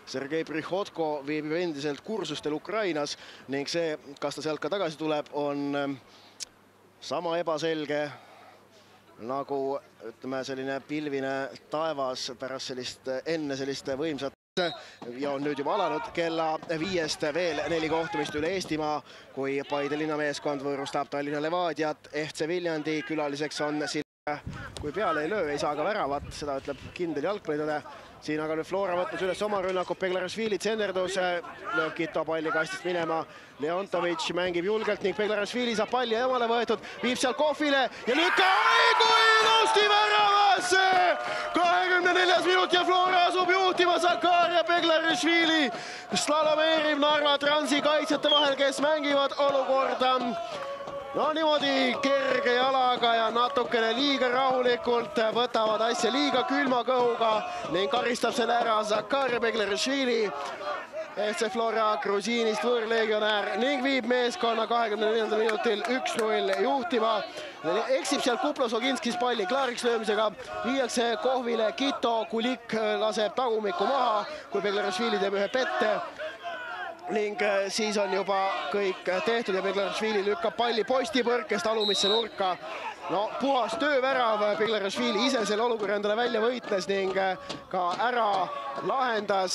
Sergei Prihodko viibib endiselt kursustel Ukrainas ning see, kas ta sealt ka tagasi tuleb, on sama ebaselge nagu ütleme selline pilvine taevas pärast enne sellist võimsat ja on nüüd juba alanud kella 5-st veel 4 kohtumist üle Eestimaa, kui Paide linnameeskond võõrustab Tallinna Levadiat. FC Viljandi külaliseks on kui peale ei löö, ei saa ka väravat, seda ütleb kindel jalgpallitõde. Siin aga nüüd Flora võtnud üles oma rünnaku, Beglarashvili tsenderdus, lööb Kito palli kastist minema. Leontovitš mängib julgelt ning Beglarashvili saab palli emale võetud, viib seal kohvile ja lükkab ilusti väravasse! 24. minut ja Flora asub juhtima, Zakaria Beglarashvili slalomeerib Narva Transi kaitsjate vahel, kes mängivad olukorda no niimoodi kerge jalaga ja natukene liiga rahulikult, võtavad asja liiga külma kõhuga ning karistab selle ära Zakaria Beglarashvili, FC Flora Grusiinist võõrlegionär ning viib meeskonna 24. minutil 1-0 juhtima. Eksib seal Kuplos Oginskis palli klaariks löömisega, viiakse kohvile Kito, Kulik laseb tagumikku maha, kui Beglarashvili teeb ühe pette. Ning siis on juba kõik tehtud ja Beglarashvili lükkab palli postipõrkest alumisse nurka. No puhas töövärav, Beglarashvili ise selle olukorra endale välja võitles ning ka ära lahendas.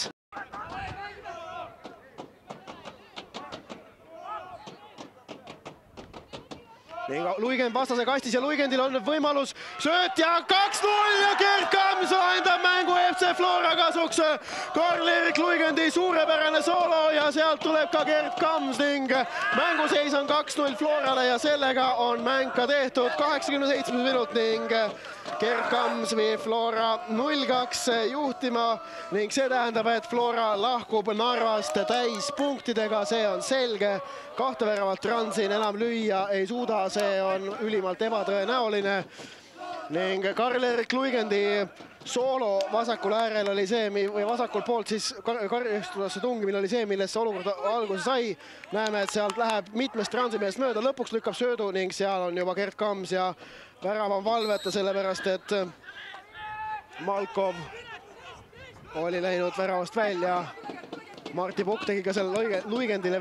Luigend vastase kastis ja Luigendil on võimalus sööt ja 2-0 ja Gerd Kams lahendab mängu FC Flora kasuks. Karl-Erik Luigendi suurepärane soolo ja sealt tuleb ka Gerd Kams ning mänguseis on 2-0 Florale ja sellega on mäng ka tehtud. 87 minut ning Gerd Kams viib Flora 0-2 juhtima ning see tähendab, et Flora lahkub Narvast täis punktidega, see on selge. 2 väravat Transin enam lüüa ei suuda, see on ülimalt ebatõenäoline ning Karl-Erik Luigendi soolo vasakul äärel oli see, või vasakul poolt siis karjustusse tungimine oli see, millest see olukord alguse sai. Näeme, et sealt läheb mitmest Transi meest mööda, lõpuks lükkab söödu ning seal on juba Gerd Kams ja värav on valveta, sellepärast et Malkov oli läinud väravast välja. Martti Pukk tegi ka selle Luigendile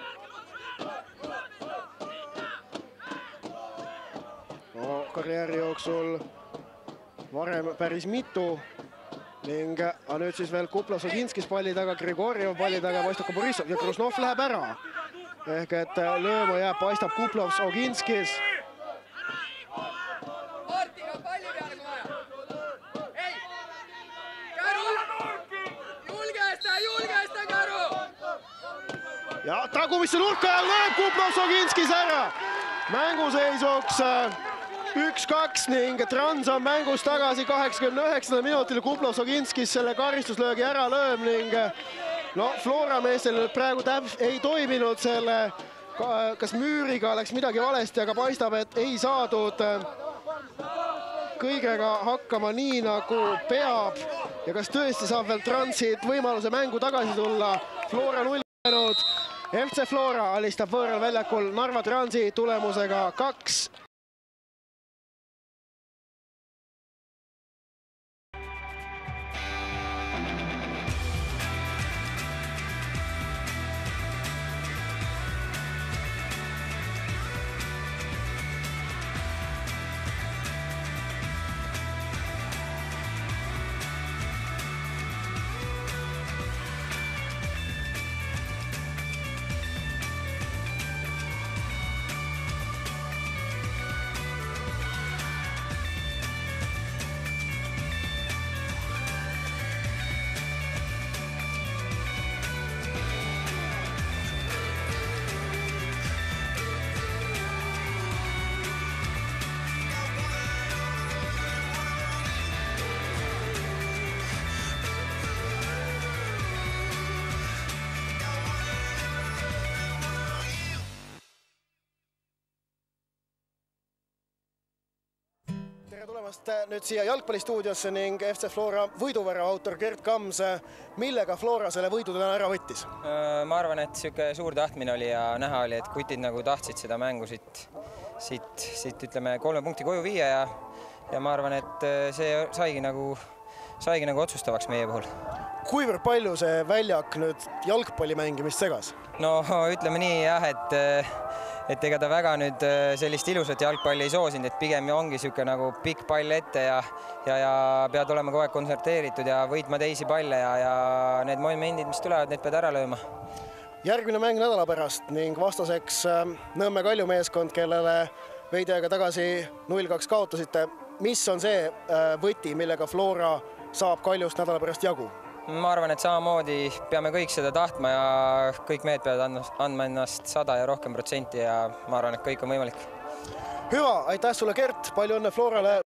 karjääri jooksul varem päris mitu ning nüüd siis veel Kuplos Oginskis palli taga, Grigorjev palli taga, paistab ka Borissov ja Krusnov läheb ära. Ehk et lööma jääb, paistab Kuplos Oginskis. Ja tagumisse nurka lööb Kuplos Oginskis ära. Mänguseisuks 1-2 ning Trans on mängus tagasi 89. minutil. Kuplos Oginskis selle karistuslöögi ära lööb ning no Flora meestel nüüd praegu ei toiminud selle, kas müüriga oleks midagi valesti, aga paistab, et ei saadud kõigega hakkama nii nagu peab ja kas tõesti saab veel Transit võimaluse mängu tagasi tulla. Flora 0 jäänud. FC Flora alistab võõral väljakul Narva Transi tulemusega 2. Tere tulemast nüüd siia jalgpallistuudiosse ning FC Flora võiduvärava autor Gerd Kams. Millega Flora selle võidu täna ära võttis? Ma arvan, et siuke suur tahtmine oli ja näha oli, et kutid nagu tahtsid seda mängu siit ütleme 3 punkti koju viia ja ma arvan, et see saigi nagu otsustavaks meie puhul. Kuivõrd palju see väljak nüüd jalgpalli mängimist segas? No ütleme nii jah, et ega ta väga nüüd sellist ilusat jalgpalli ei soosinud, et pigem ongi niisugune nagu pikk pall ette ja pead olema kogu aeg kontsentreeritud ja võitma teisi palle ja need momendid, mis tulevad, need pead ära lööma. Järgmine mäng nädala pärast ning vastaseks Nõmme Kalju meeskond, kellele veidi aega tagasi 0-2 kaotasite. Mis on see võti, millega Flora saab Kaljust nädala pärast jagu? Ma arvan, et samamoodi peame kõik seda tahtma ja kõik mehed peavad andma ennast 100 ja rohkem protsenti ja ma arvan, et kõik on võimalik. Hüva, aitäh sulle, Gert, palju õnne Florale!